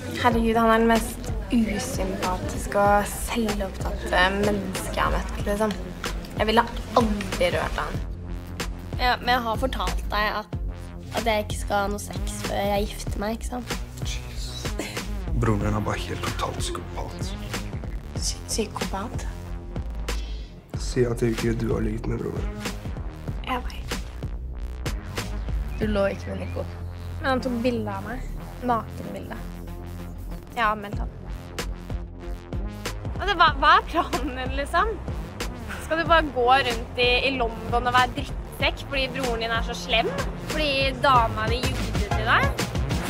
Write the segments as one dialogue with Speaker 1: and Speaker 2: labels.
Speaker 1: Herregud, han den mest usympatiske og selvopptatte mennesket jeg har møtt, liksom. Jeg ville aldri rørt han.
Speaker 2: Ja, men jeg har fortalt deg at jeg ikke skal ha noe sex før jeg gifter meg, ikke sant?
Speaker 3: Jesus. Broren din bare helt totalt psykopat.
Speaker 1: Psykopat?
Speaker 3: Si at ikke du har ligget med broren.
Speaker 1: Jeg vet.
Speaker 2: Du lå ikke med Nico.
Speaker 1: Men han tok bilde av meg. Nakenbilde. Jeg har anmeldt han. Altså, hva planen din, liksom? Skal du bare gå rundt i London og være drittsekk fordi broren din så slem? Fordi dama di jugde til deg?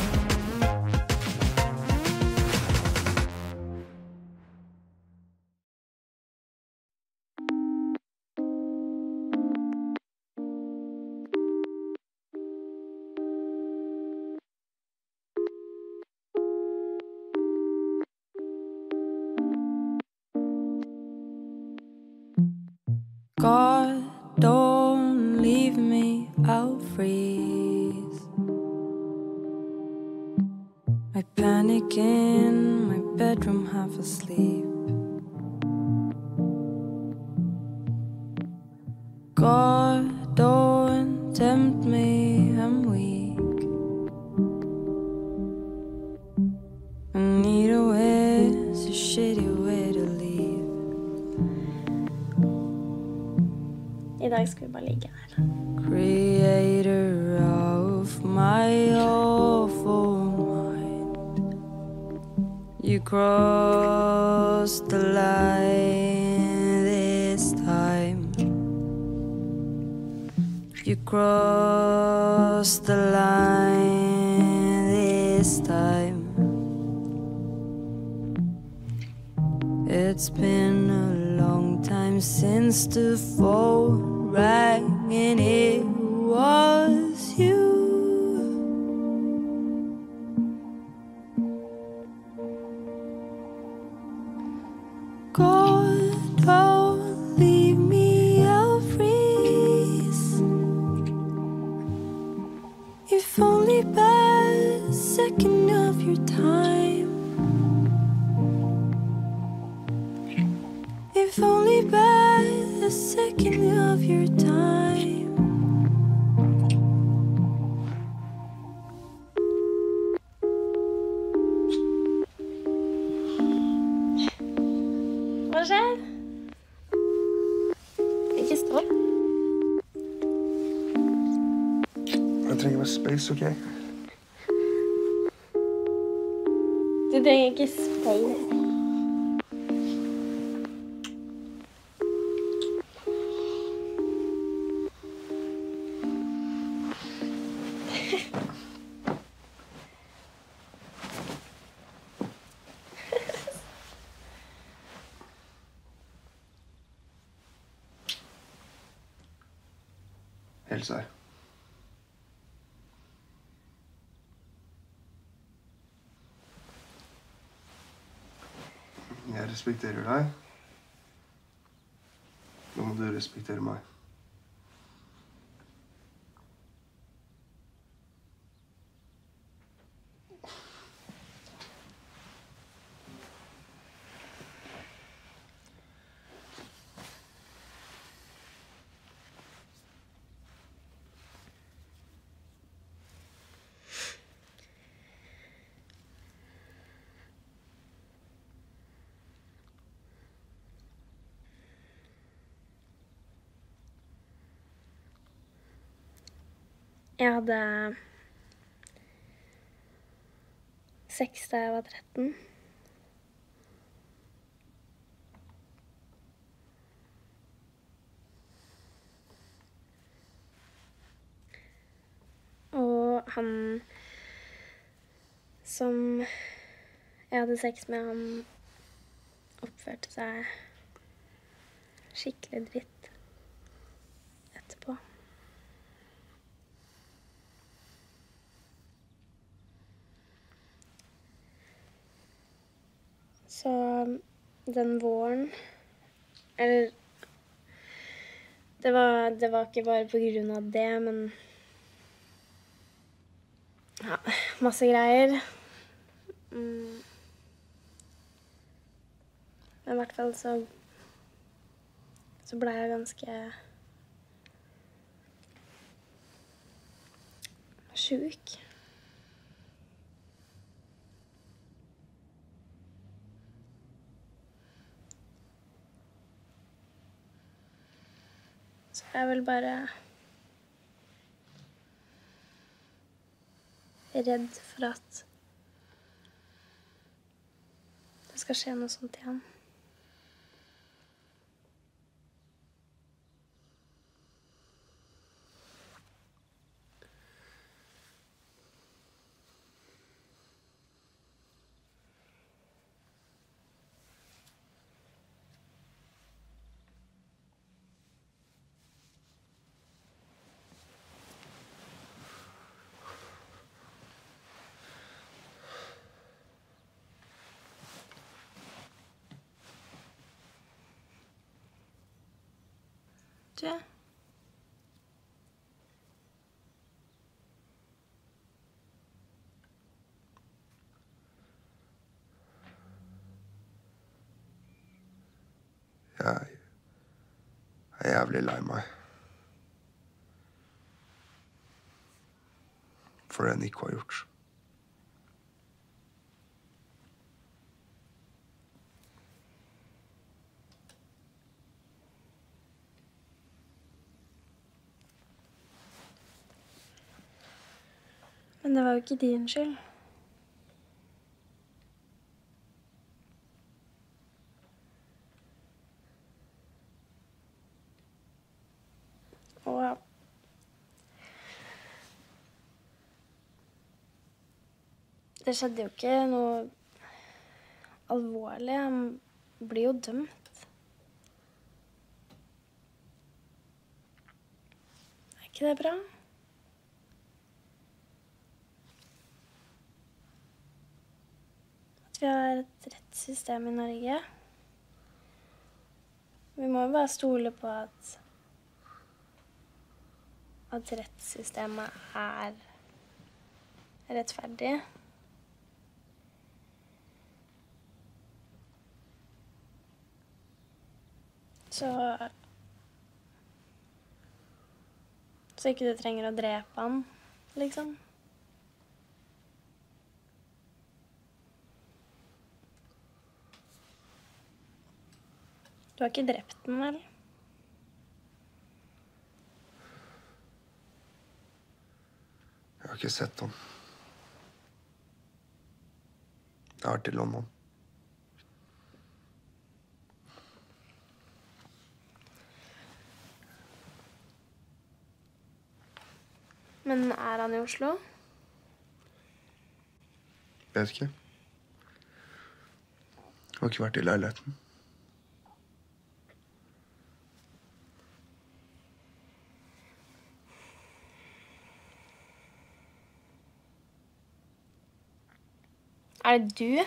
Speaker 4: God, don't leave me, I'll freeze. I panic in my bedroom, half asleep. God, don't tempt me, I'm weak. I need a way, it's a shitty way to leave.
Speaker 2: I dag skal vi bare ligge her.
Speaker 4: Creator of my awful mind, you crossed the line this time. You crossed the line this time. It's been a long time since the phone rang and it was you. God, don't leave me, I'll freeze. If only by a second of your time. If only by a second of your time.
Speaker 2: Hva skjer? Ikke stå.
Speaker 3: Jeg trenger bare space, ok?
Speaker 2: Du trenger ikke space.
Speaker 3: Helse her. Jeg respekterer deg. Nå må du respektere meg.
Speaker 2: Jeg hadde sex da jeg var 13. Og han som jeg hadde sex med, han oppførte seg skikkelig dritt etterpå. Så den våren, eller det var ikke bare på grunn av det, men ja, masse greier. Men I hvert fall så ble jeg ganske syk. Så jeg er vel bare redd for at det skal skje noe sånt igjen. Du?
Speaker 3: Jeg er jævlig lei meg. For det Nico har gjort.
Speaker 2: Men det var jo ikke din skyld. Og det skjedde jo ikke noe alvorlig. Han blir jo dømt. Er ikke det bra? At vi har et rettssystem i Norge. Vi må jo bare stole på at rettssystemet er rettferdig. Så ikke du trenger å drepe han, liksom. Du har ikke drept den, vel?
Speaker 3: Jeg har ikke sett han. Jeg har vært i London.
Speaker 2: Men er han i Oslo?
Speaker 3: Vet ikke. Jeg har ikke vært i leiligheten.
Speaker 2: Er det du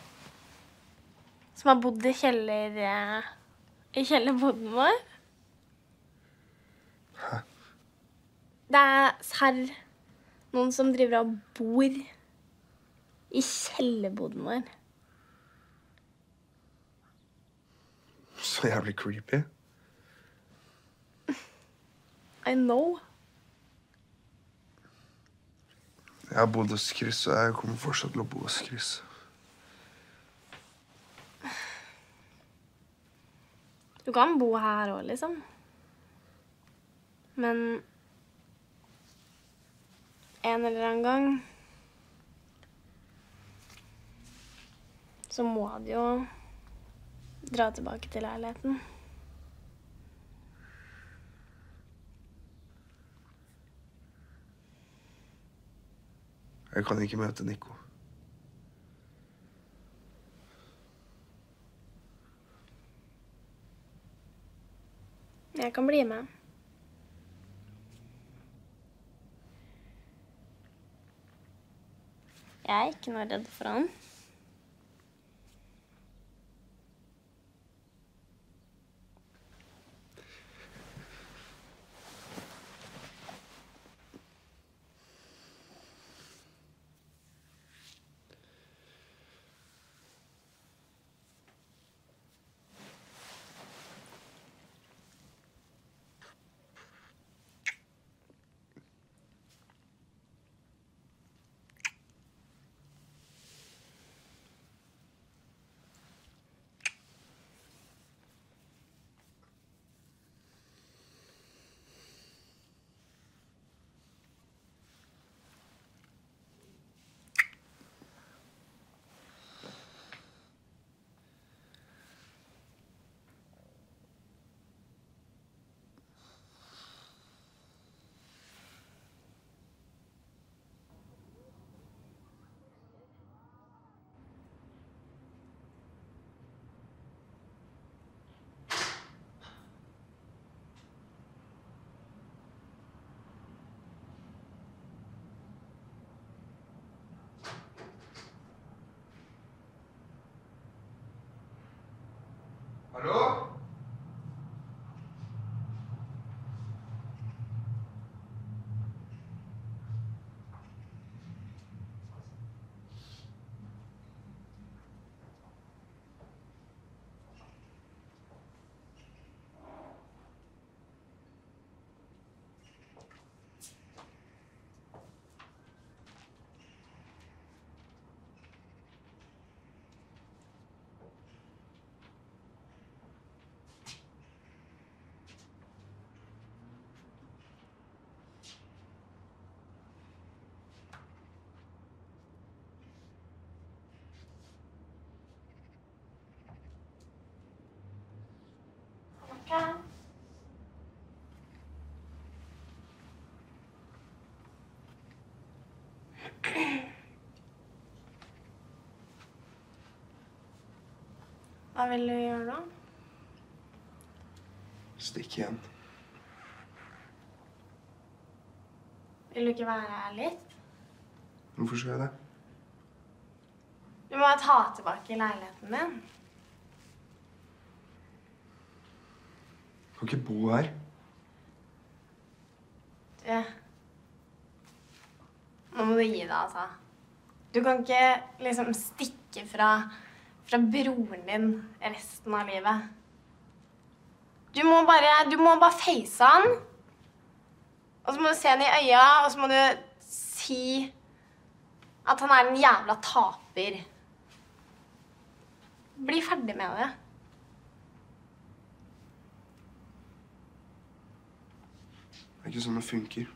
Speaker 2: som har bodd i kjellerboden vår?
Speaker 3: Hæ?
Speaker 2: Det er serr noen som driver og bor i kjellerboden vår.
Speaker 3: Så jævlig creepy.
Speaker 2: I know.
Speaker 3: Jeg har bodd hos Chris, og jeg kommer fortsatt til å bo hos Chris.
Speaker 2: Du kan bo her også, liksom. Men en eller annen gang så må du jo dra tilbake til leiligheten.
Speaker 3: Jeg kan ikke møte Nico.
Speaker 2: Jeg kan bli med. Jeg er ikke noe redd for han.
Speaker 3: Hallo?
Speaker 2: Hva vil du gjøre nå?
Speaker 3: Stikk igjen.
Speaker 2: Vil du ikke være her litt?
Speaker 3: Hvorfor skal jeg det?
Speaker 2: Du må ta tilbake leiligheten din.
Speaker 3: Jeg kan ikke bo her.
Speaker 2: Nå må du gi deg, altså. Du kan ikke liksom stikke fra broren din resten av livet. Du må bare face han. Og så må du se han i øya, og så må du si at han er en jævla taper. Bli ferdig med det.
Speaker 3: Det er ikke sånn det funker.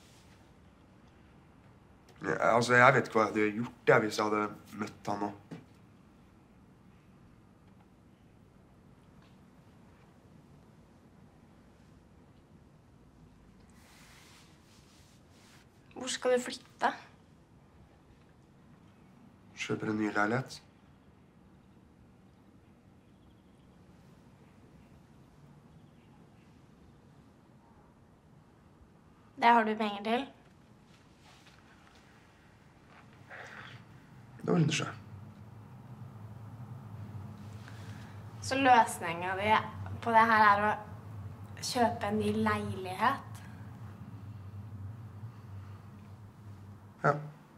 Speaker 3: Jeg vet ikke hva jeg hadde gjort hvis jeg hadde møtt han nå.
Speaker 2: Hvor skal du flytte?
Speaker 3: Kjøper en ny leilighet.
Speaker 2: Det har du penger til.
Speaker 3: Det ordner seg.
Speaker 2: Så løsningen din på det her er å kjøpe en ny leilighet.
Speaker 3: Ja.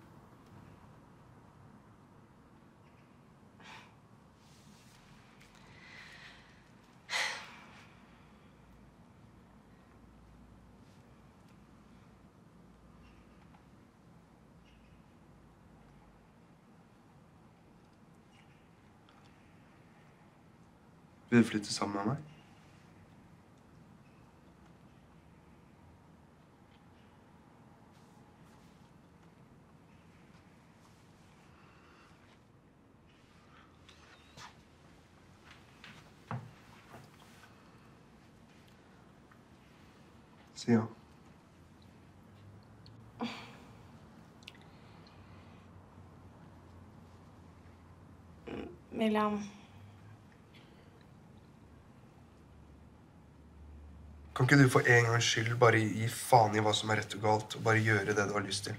Speaker 3: Vil du flytte sammen med meg? Si ja.
Speaker 2: William.
Speaker 3: Kan ikke du for en gangs skyld bare gi faen i hva som er rett og galt, og bare gjøre det du har lyst til?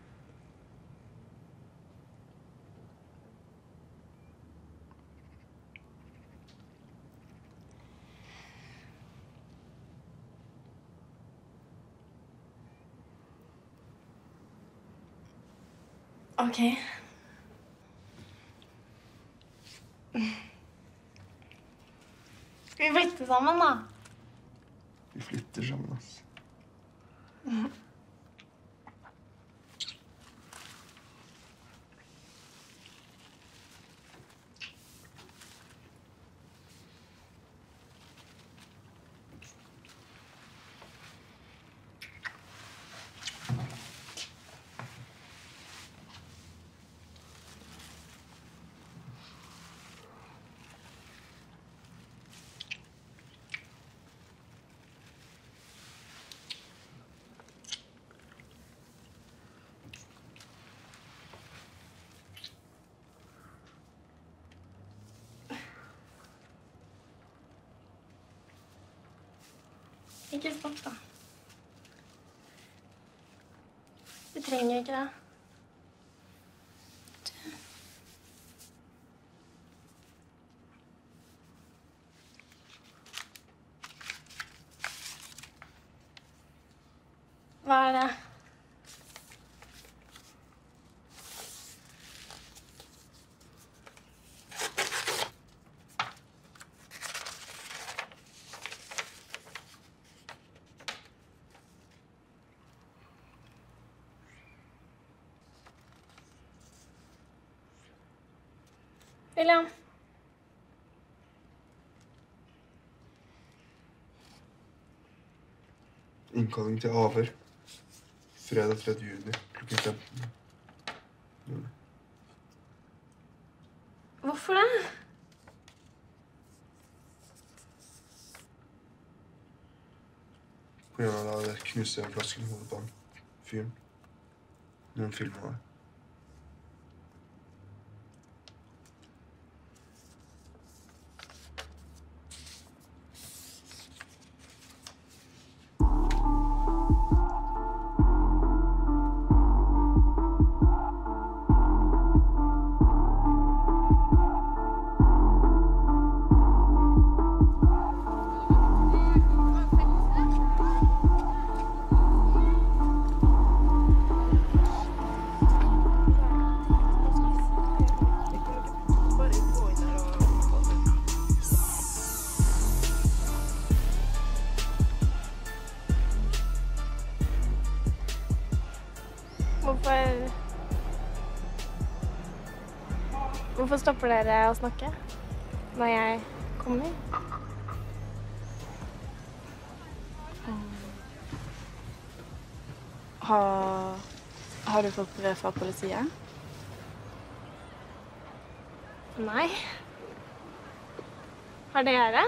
Speaker 2: Ok. Skal vi flytte sammen, da?
Speaker 3: Vi flytter sammen, ass.
Speaker 2: Ikke stopp, da. Du trenger ikke det. Hva er det? William.
Speaker 3: Innkalling til avhør. Fredag 3. juni klokken 15.
Speaker 2: Hvorfor det?
Speaker 3: På grunn av det knuste flasken i hodet på han. Fyren. Noen filmer det.
Speaker 2: Hvorfor stopper dere å snakke når jeg kommer?
Speaker 5: Har du fått brev fra politiet?
Speaker 2: Nei. Har dere?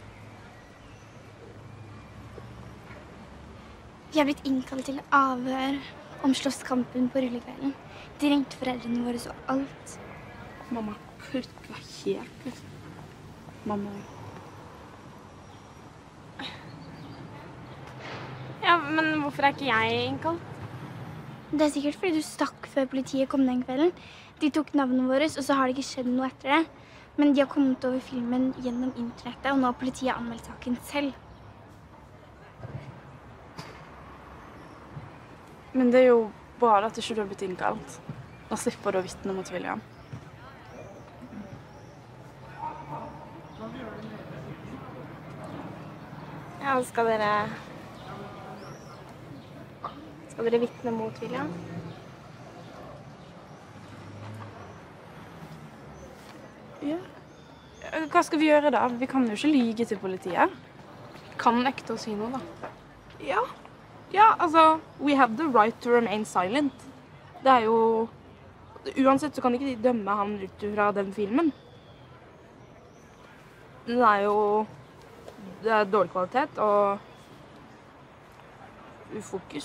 Speaker 6: Vi har blitt innkalt til avhør om slåsskampen på rullekvelden. De ringte foreldrene våre så alt.
Speaker 5: Mamma klikka helt. Mamma.
Speaker 2: Ja, men hvorfor er ikke jeg innkalt?
Speaker 6: Det er sikkert fordi du stakk før politiet kom den kvelden. De tok navnet vårt, og så har det ikke skjedd noe etter det. Men de har kommet over filmen gjennom internettet, og nå har politiet anmeldt saken selv.
Speaker 5: Men det er jo bra at ikke du har blitt innkalt. Da slipper du å vitne mot William.
Speaker 2: Ja, skal dere vitne mot William?
Speaker 5: Ja. Hva skal vi gjøre da? Vi kan jo ikke lyge til politiet.
Speaker 2: Kan nekte å si noe, da.
Speaker 5: Ja. Ja, altså, we have the right to remain silent. Det er jo... Uansett så kan ikke de dømme han ut fra den filmen. Den er jo... Det er dårlig kvalitet og... ufokus.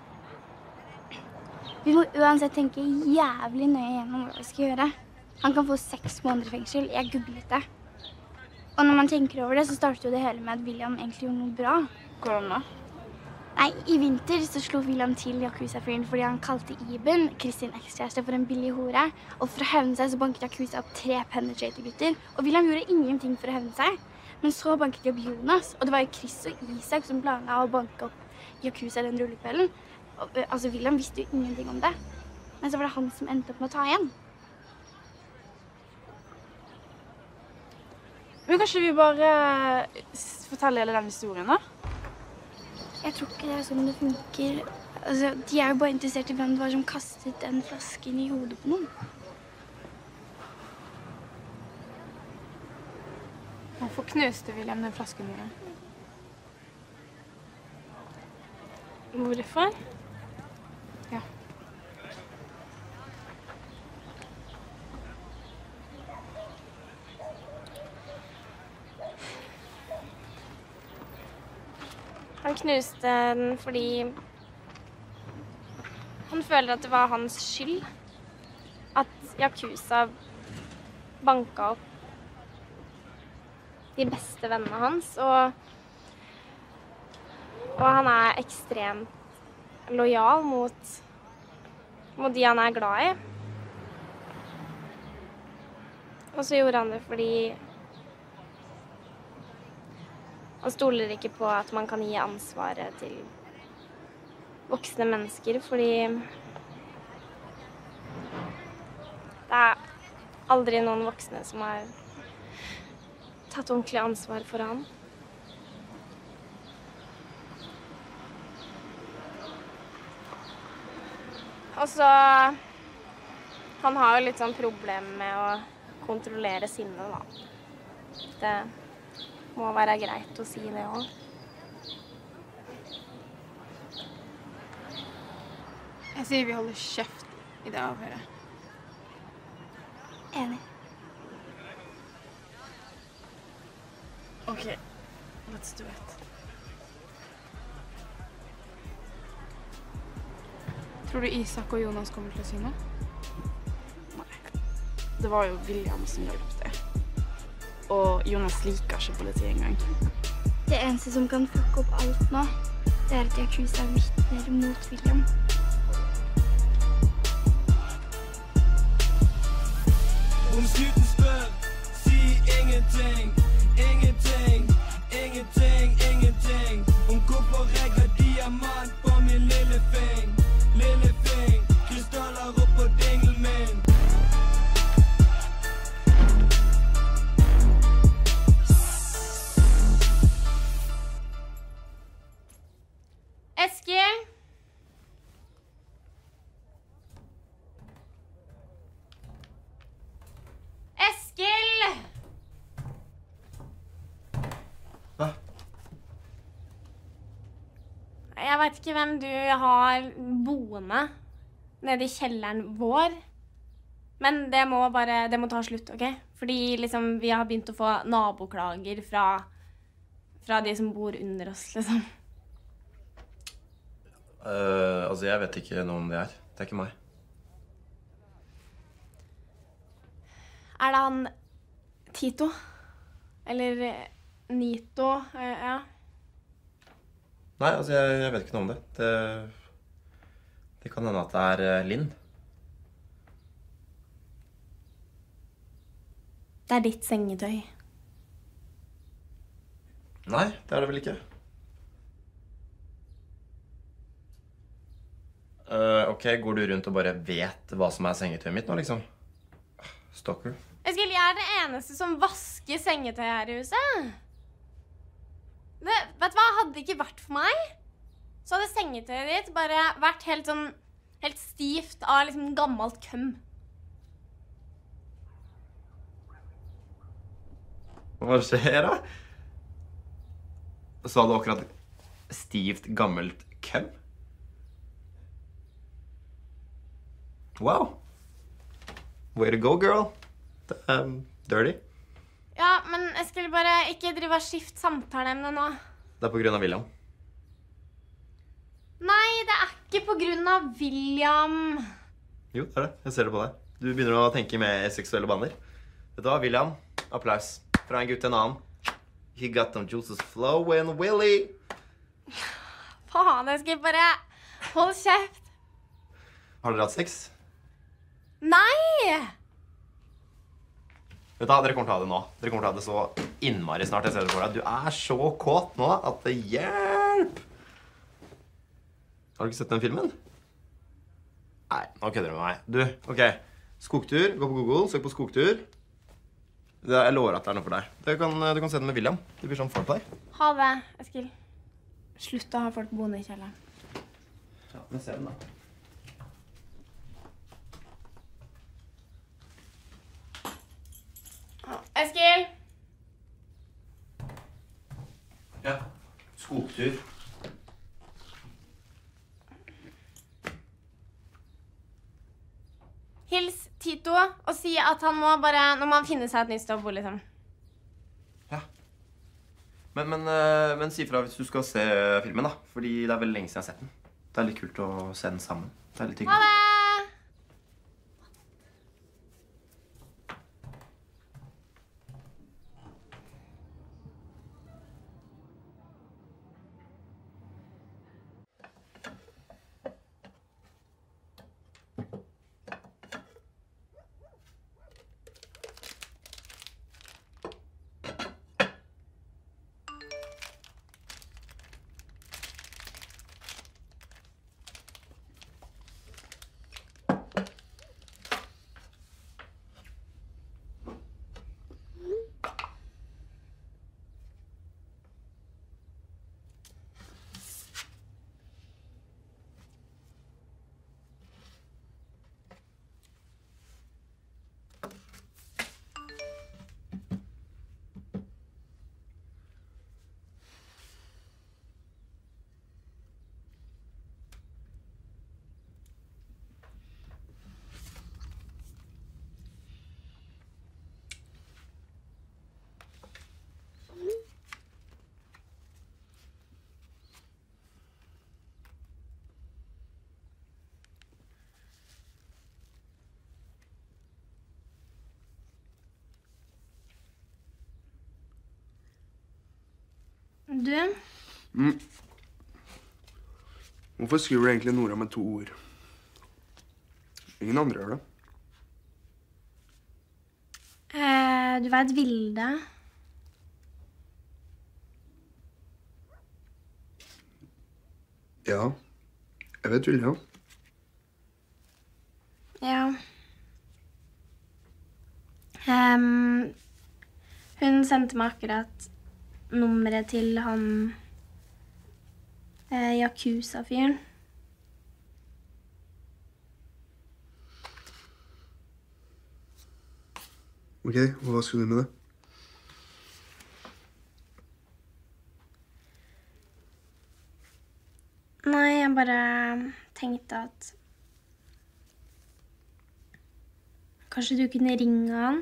Speaker 6: Vi må uansett tenke jævlig nøye gjennom hva vi skal gjøre. Han kan få 6 måneder i fengsel. Jeg googlet det. Og når man tenker over det, så starter jo det hele med at William egentlig gjorde noe bra.
Speaker 5: Hvordan da?
Speaker 6: Nei, i vinter så slo William til Yakuza-fyren fordi han kalte Iben, Kristin ekskjæreste, for en billig hore. Og for å hevne seg så banket Yakuza opp 3 penetrator-gutter. Og William gjorde ingenting for å hevne seg. Men så banket de opp Jonas, og det var jo Chris og Isak som planla å banke opp Yakuza den rullekvelden. Altså, William visste jo ingenting om det. Men så var det han som endte opp med å ta igjen.
Speaker 5: Men kanskje vi bare forteller hele den historien da?
Speaker 6: Jeg tror ikke det er sånn det funker. Altså, de er jo bare interessert i hvem det var som kastet den flasken i hodet på noen.
Speaker 2: Hvorfor knuste William den flasken min? Hvorfor?
Speaker 5: Ja.
Speaker 2: Han knuste den fordi han føler at det var hans skyld at Yakuza banka opp de beste vennene hans, og han er ekstremt lojal mot de han er glad i. Og så gjorde han det fordi han stoler ikke på at man kan gi ansvaret
Speaker 1: voksne mennesker, fordi det er aldri noen voksne som har tatt ordentlig ansvar for han. Og så han har jo litt sånn problem med å kontrollere sinnet, da. Det må være greit å si det også.
Speaker 2: Jeg sier vi holder kjeft i det avhøret.
Speaker 6: Enig.
Speaker 2: Ok, let's do it. Tror du Isak og Jonas kommer til å si noe?
Speaker 5: Nei. Det var jo William som hjalp det. Og Jonas liker ikke politiet engang.
Speaker 6: Det eneste som kan fucke opp alt nå, det er at Yakuza vitner mot William.
Speaker 7: Om snuten spør, si ingenting, ingenting, ingenting, ingenting. Om hvorfor jeg har diamant på min lille fing, krystaller opp på dinglen min.
Speaker 1: Eskil? Eskil!
Speaker 8: Hva?
Speaker 1: Jeg vet ikke hvem du har boende nede i kjelleren vår. Men det må ta slutt, ok? Fordi liksom, vi har begynt å få naboklager fra de som bor under oss, liksom.
Speaker 8: Altså, jeg vet ikke noe om det her. Det er ikke meg.
Speaker 1: Er det han Tito? Eller Nito? Ja.
Speaker 8: Nei, altså, jeg vet ikke noe om det. Det kan hende at det er Linn.
Speaker 1: Det er ditt sengetøy.
Speaker 8: Nei, det er det vel ikke. Ok, går du rundt og bare vet hva som er sengetøyet mitt nå, liksom? Stalker.
Speaker 1: Eskil, jeg er den eneste som vasker sengetøy her i huset. Vet du hva? Hadde det ikke vært for meg, så hadde sengetøyet ditt bare vært helt stivt av liksom gammelt køm.
Speaker 8: Hva skjer da? Sa du akkurat stivt gammelt køm? Wow. Way to go, girl. Dirty.
Speaker 1: Ja, men Eskil, bare ikke drive og skift samtaleemne nå.
Speaker 8: Det er på grunn av William.
Speaker 1: Nei, det er ikke på grunn av William.
Speaker 8: Jo, det er det. Jeg ser det på deg. Du begynner å tenke med seksuelle baner. Vet du hva, William? Applaus. Fra en gutt til en annen. He got them juices flowing, Willy.
Speaker 1: Faen, Eskil, bare hold kjeft.
Speaker 8: Har dere hatt sex?
Speaker 1: Nei!
Speaker 8: Vet du hva, dere kommer til å ha det nå. Dere kommer til å ha det så innmari snart. Jeg ser det for deg. Du er så kåt nå at det hjelp! Har du ikke sett den filmen? Nei, nå kødder du med meg. Du, ok. Skogtur. Gå på Google, søk på skogtur. Jeg lover at det er noe for deg. Du kan se den med William. Det blir sånn foreplay.
Speaker 1: Ha det, Eskil. Slutt å ha folk boende i kjelleren.
Speaker 8: Ja, men se den da.
Speaker 1: Eskil!
Speaker 8: Ja, skogtur.
Speaker 1: Hils Tito og si at han må nå må han finne seg et nytt sted å bo, liksom.
Speaker 8: Ja. Men si fra hvis du skal se filmen da, fordi det er veldig lenge siden jeg har sett den. Det er litt kult å se den sammen. Det er litt hyggelig.
Speaker 1: Ha det! Du?
Speaker 3: Hvorfor skriver du egentlig Nora med 2 ord? Ingen andre gjør det.
Speaker 1: Du vet Vilde?
Speaker 3: Ja, jeg vet Vilja.
Speaker 1: Ja. Hun sendte meg akkurat nummeret til han Yakuza-fyren.
Speaker 3: Ok, og hva skal du med det?
Speaker 1: Nei, jeg bare tenkte at kanskje du kunne ringe han?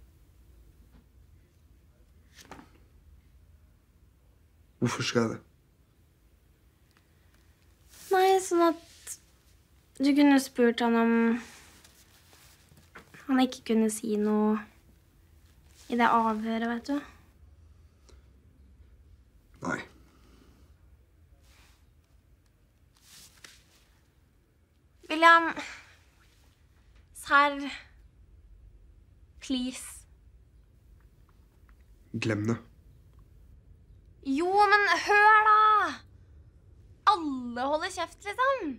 Speaker 3: Hvorfor skal jeg det?
Speaker 1: Nei, sånn at du kunne spurt han om han ikke kunne si noe i det avhøret, vet du?
Speaker 3: Nei.
Speaker 1: William, serr, please.
Speaker 3: Glem det.
Speaker 1: Jo, men hør da! Alle holder kjeft, liksom.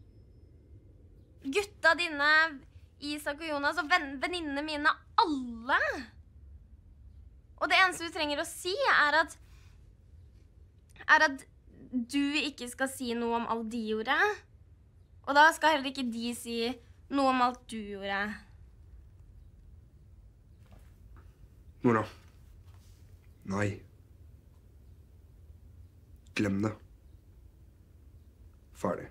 Speaker 1: Gutta dine, Isak og Jonas og venninnene mine, alle. Og det eneste du trenger å si er at du ikke skal si noe om alt de gjorde. Og da skal heller ikke de si noe om alt du gjorde.
Speaker 3: Nora. Nei. Glem det. Ferdig.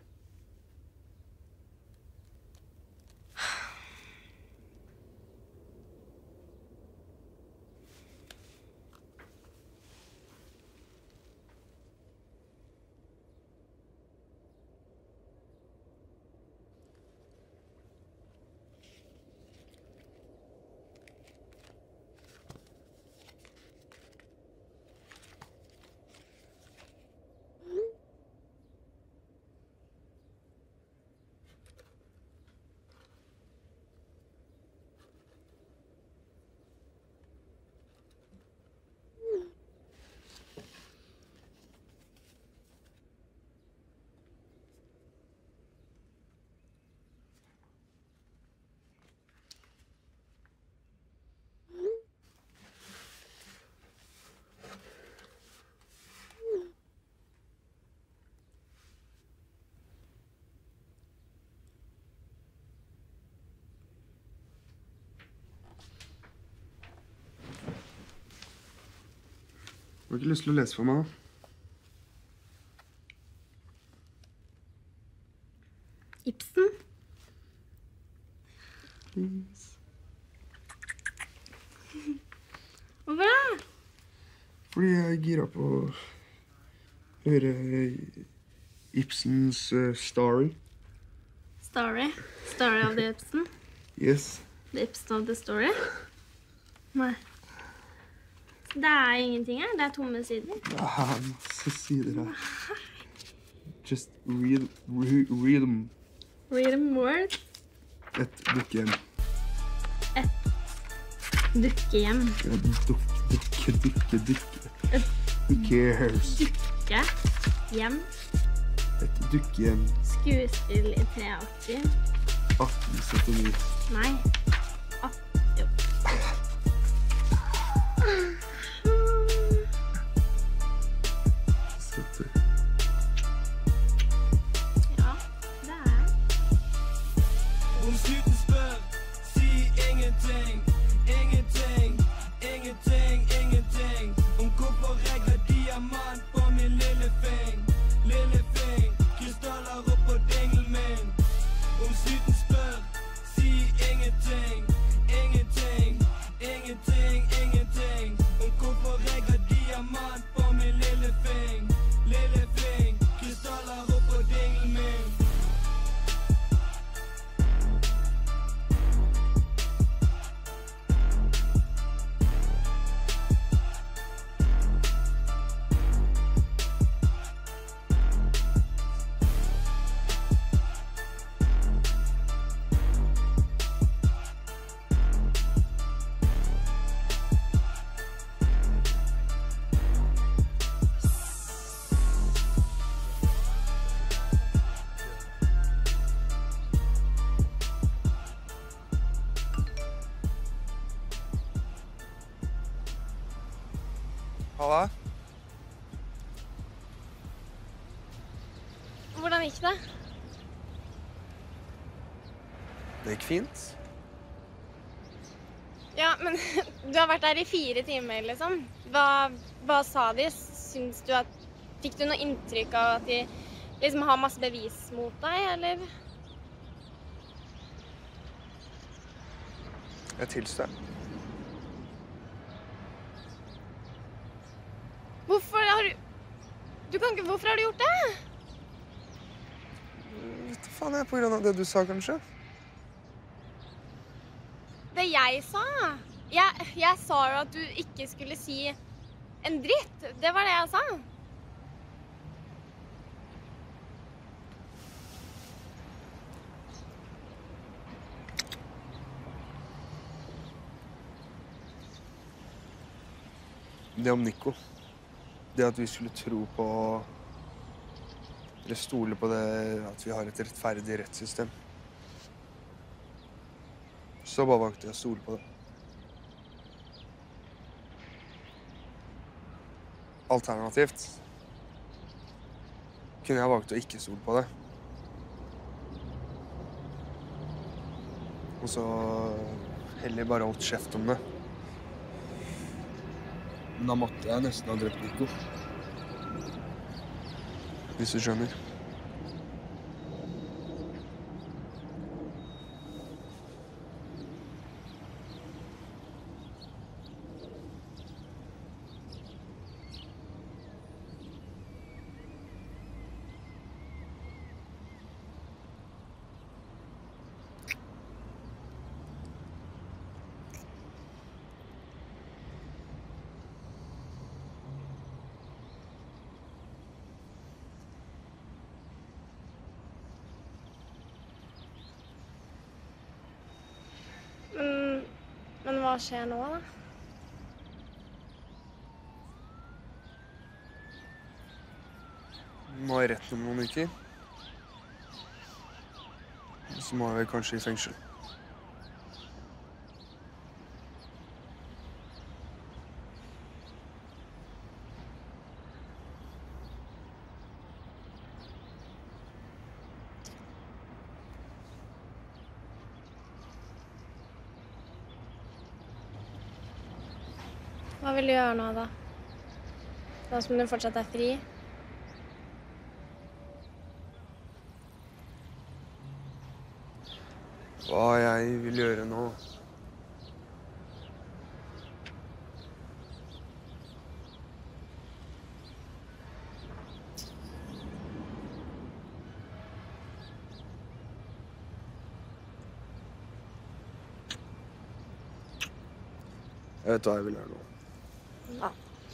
Speaker 3: Har du ikke lyst til å lese for meg, da?
Speaker 1: Ibsen? Hvorfor da?
Speaker 3: Fordi jeg er gira på å høre Ibsens Story.
Speaker 1: Story? Story of the Ibsen?
Speaker 3: Yes.
Speaker 1: The Ibsen of the Story? Nei. Det er ingenting her. Det er tomme sider.
Speaker 3: Det er masse sider her. Just read them.
Speaker 1: Read them more.
Speaker 3: Et dukkehjem.
Speaker 1: Et dukkehjem.
Speaker 3: Dukke. Who cares?
Speaker 1: Dukkehjem.
Speaker 3: Et dukkehjem.
Speaker 1: Skuespill i 83.
Speaker 3: 1879.
Speaker 1: Nei. Jo. Ja, det er.
Speaker 7: Om snuten spør, si ingenting. Ingenting. Om hvorfor jeg har diamant på min lille fing. Krystaller opp på dinglen min. Om snuten spør, si ingenting.
Speaker 3: Halla?
Speaker 1: Hvordan gikk det?
Speaker 3: Det gikk fint.
Speaker 1: Ja, men du har vært der i 4 timer, liksom. Hva sa de? Fikk du noe inntrykk av at de liksom har masse bevis mot deg, eller?
Speaker 3: Jeg tilstår.
Speaker 1: Hvorfor har du gjort det?
Speaker 3: Vet du faen, på grunn av det du sa, kanskje?
Speaker 1: Det jeg sa? Jeg sa jo at du ikke skulle si en dritt. Det var det jeg sa.
Speaker 3: Det om Nico. Det at vi skulle tro på eller stole på det at vi har et rettferdig rettssystem. Så bare valgte jeg å stole på det. Alternativt kunne jeg valgt å ikke stole på det. Og så heller bare holdt kjeft om det. Men da måtte jeg nesten ha drept Nico. Hvis du skjønner.
Speaker 1: Men hva skjer nå, da?
Speaker 3: Må i retten om noen uker. Så må jeg vel kanskje i fengsel.
Speaker 1: Hva vil du gjøre nå, da? Nå som du fortsatt er fri?
Speaker 3: Hva jeg vil gjøre nå? Jeg vet hva jeg vil gjøre nå.
Speaker 1: Ja.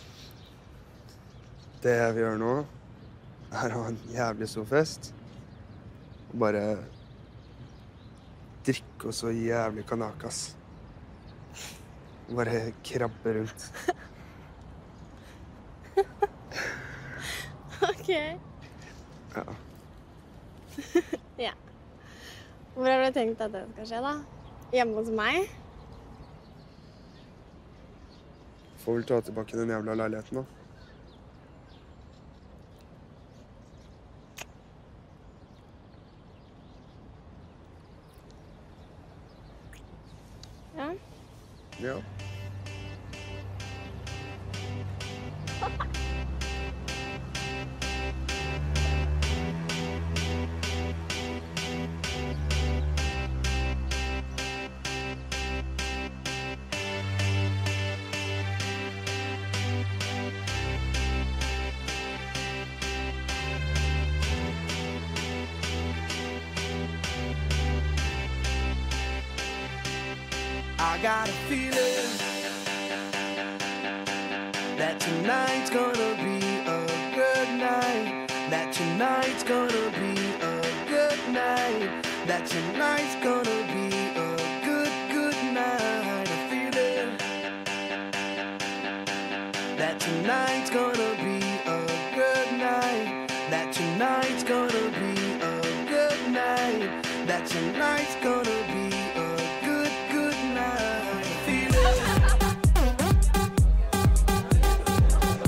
Speaker 3: Det jeg vil gjøre nå, er å ha en jævlig stor fest. Og bare drikke og så jævlig kanakas. Og bare krabbe rundt.
Speaker 1: OK.
Speaker 3: Ja.
Speaker 1: Ja. Hvor har du tenkt at det skal skje, da? Hjemme hos meg?
Speaker 3: Får vel ta tilbake den jævla leiligheten, da.
Speaker 1: Ja.
Speaker 3: Ja.
Speaker 7: I got a feeling that tonight's gonna be a good night. That tonight's gonna be a good night. That tonight's gonna be a good, good night. A feeling that tonight's gonna be a good night. That tonight's gonna be a good night. That tonight's gonna be a good, good night. A feeling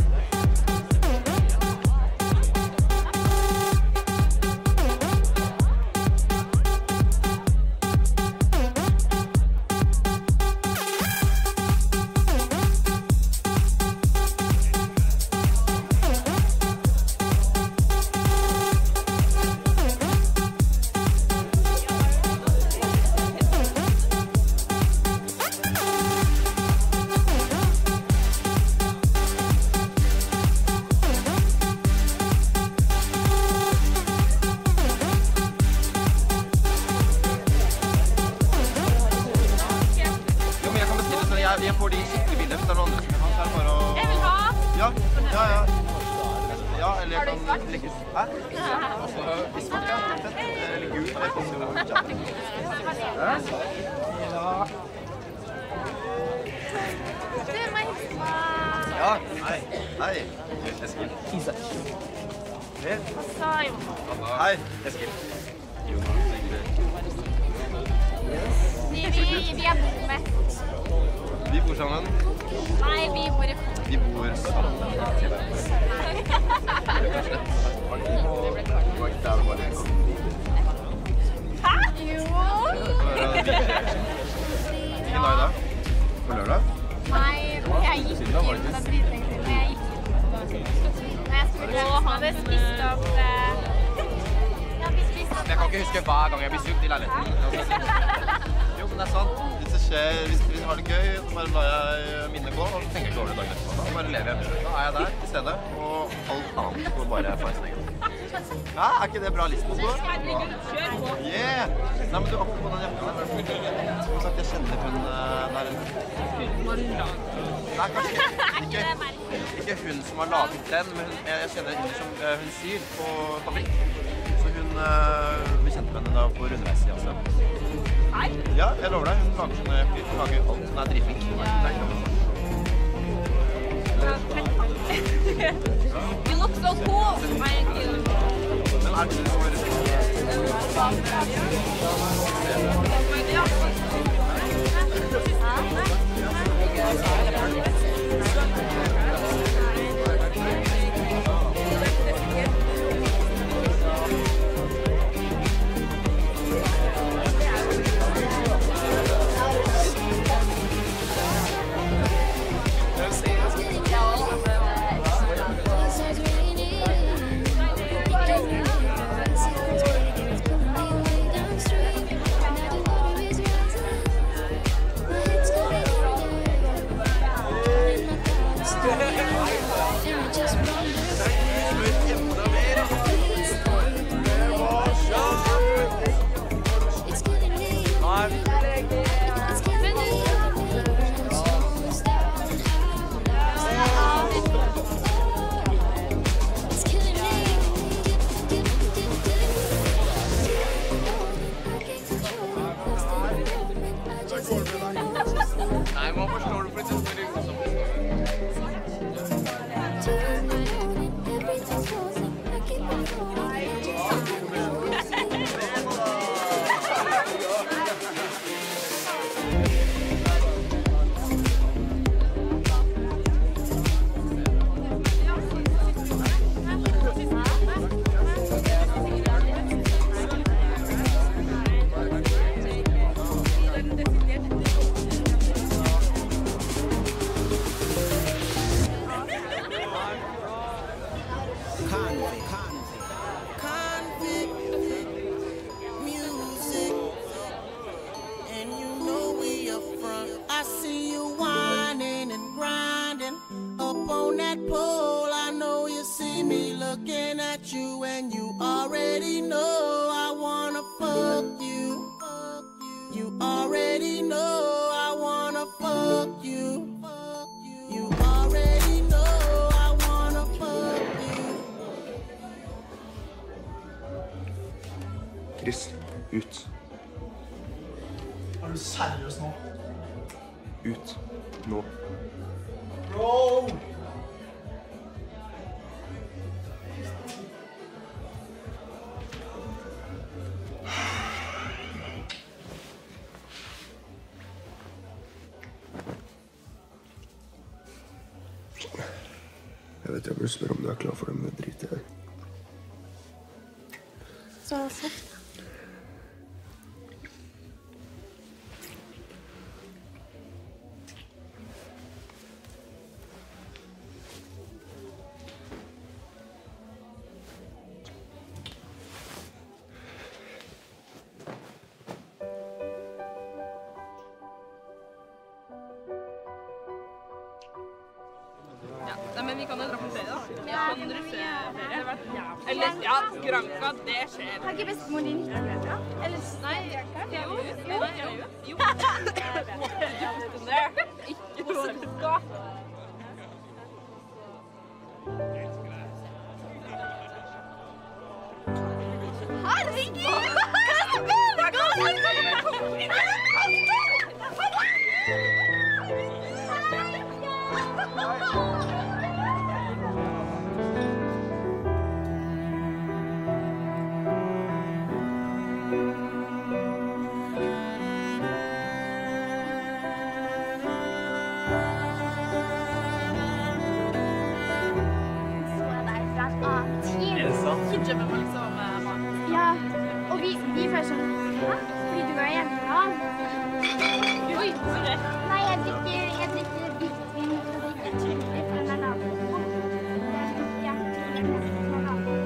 Speaker 8: Jeg får de skikkelig billig. Hvis det noen andre som vil ha, så det bare å...
Speaker 5: Jeg vil ha!
Speaker 8: Ja, eller jeg kan legge... Hæ? Altså, ismakke, fett. Eller gul, det koster jo kjapt. Ja.
Speaker 2: Du må hilse på...
Speaker 8: Ja, hei. Eskil.
Speaker 5: Isak.
Speaker 8: Hei. Hei, Eskil.
Speaker 2: Vi er bommet.
Speaker 8: Vi bor sammen.
Speaker 2: Nei, vi bor i...
Speaker 8: Vi bor sammen.
Speaker 2: Hæ? Jo.
Speaker 8: Hvilken dag da? På lørdag?
Speaker 2: Nei, jeg gikk inn på den dritlengden. Jeg gikk inn på den. Han hadde spist opp... Ja, vi spiste opp...
Speaker 8: Jeg kan ikke huske hver gang jeg blir sugd i leiligheten. Jo, men det er sant. Hvis det skjer, hvis vi har det gøy, så bare lar jeg minnet gå, og så tenker jeg ikke over det dagen etterpå. Da bare lever jeg med det. Da er jeg der, i stedet, og alt annet går bare feilsnegget. Ja, er ikke det bra listen på? Yeah! Nei, men du, apropos den jakka der. Som sagt, jeg kjenner hun der inne. Nei, kanskje ikke hun som har laget den, men jeg kjenner henne som hun syr på fabrikk. Så hun, vi kjente med henne da på rundreise i Asia. Hei? Ja, jeg lover deg. Hun lager sånne flyr. Hun lager alt. Hun er dritflink.
Speaker 5: You look so cool! Thank you.
Speaker 8: Men er det du som har Chris, ut.
Speaker 9: Er du seriøs nå?
Speaker 3: Ut. Nå.
Speaker 9: Bro!
Speaker 3: Jeg vet jeg burde spørre om du er klar for det, men det driter jeg i.
Speaker 2: Så søtt.
Speaker 5: Nei, men vi kan jo dra på ferie, da. Kan dere se ferie? Eller, ja, Granca, det skjer.
Speaker 6: Har ikke bestemor din ikke det? Eller
Speaker 5: Nei, jo. Måtte du det? Ikke
Speaker 6: Ja, og vi føler sånn, hæ? Fordi du var hjemme da. Oi, sorry. Nei, jeg drikker hvitvin, og drikker chili, for den er laget på. Ja, den er laget på.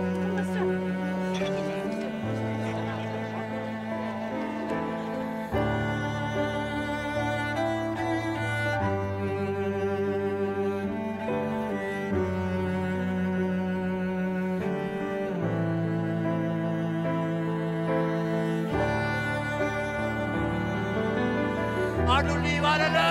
Speaker 7: Er det noen liv her, eller?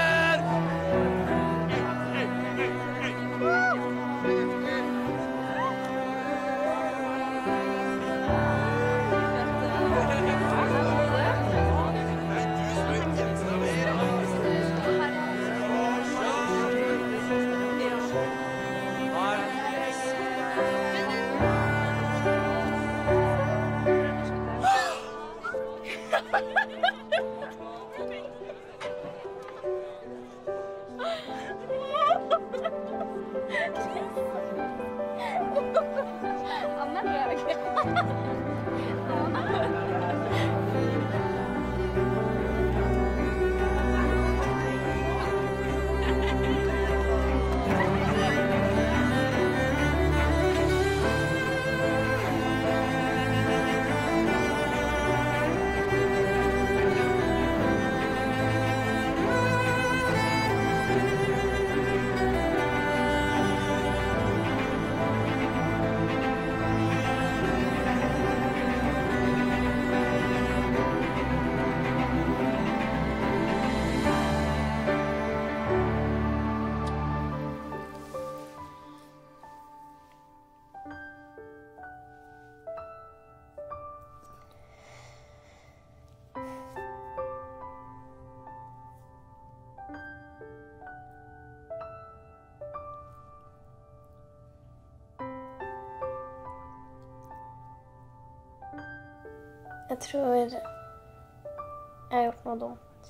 Speaker 1: Jeg tror jeg har gjort noe dumt.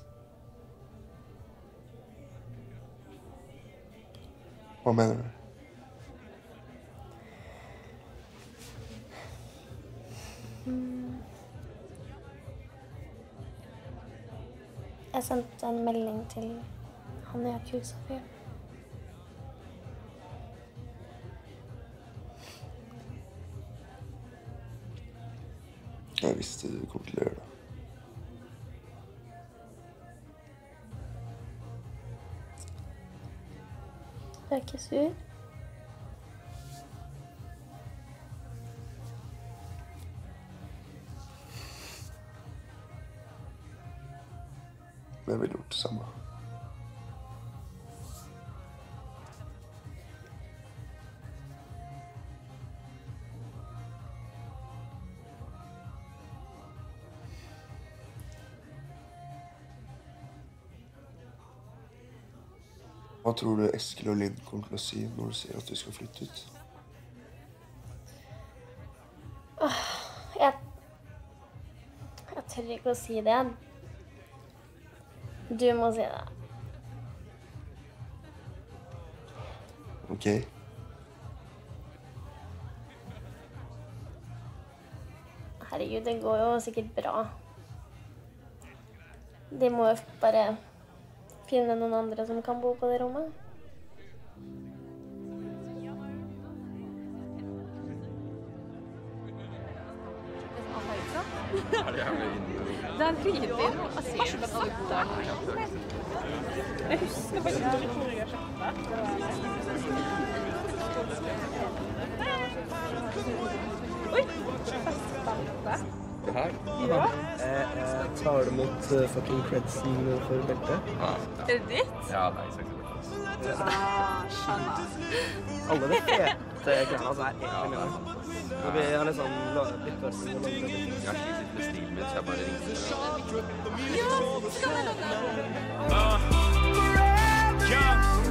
Speaker 3: Hva mener du?
Speaker 1: Jeg sendte en melding til han jeg akkuset for.
Speaker 3: Jeg visste du kom til å gjøre det.
Speaker 1: Du er ikke sur?
Speaker 3: Men jeg ville gjort det samme. Hva tror du Eskil og Linn kommer til å si når du sier at du skal flytte ut?
Speaker 1: Jeg tør ikke å si det. Du må si det.
Speaker 3: Ok?
Speaker 1: Herregud, det går jo sikkert bra. De må jo bare finne noen andre som kan bo på det rommet.
Speaker 5: Det er dritfint. Jeg husker faktisk ikke hvor jeg kjøpte. Oi! Festbante.
Speaker 10: belte her.
Speaker 5: Ja.
Speaker 10: Tar du mot fucking credsen for belte?
Speaker 5: Er det ditt?
Speaker 10: Ja, det er exakt det.
Speaker 5: Skjønner.
Speaker 10: Alle de fete klærne altså egentlig mine. Og vi har liksom blitt ordning og laget det.
Speaker 8: Jeg har slitt med stilen min, så jeg bare ringte.
Speaker 5: Ja, skal jeg lage det?